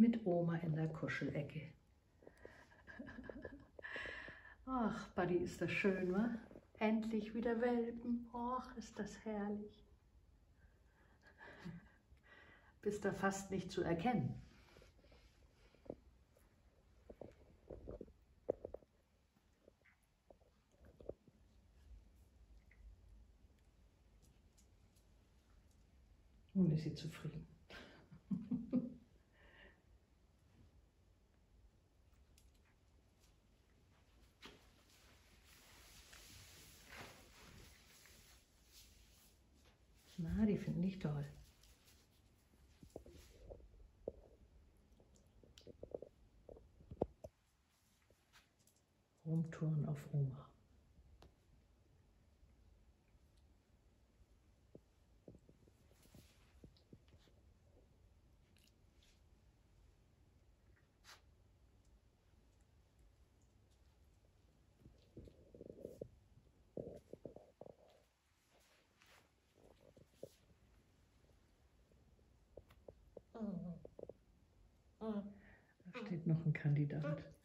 mit Oma in der Kuschelecke. Ach, Buddy, ist das schön, wa? Endlich wieder Welpen. Och, ist das herrlich. Bist da fast nicht zu erkennen. Nun ist sie zufrieden. Na, die finden dich toll. Rumtouren auf Oma. Da steht noch ein Kandidat.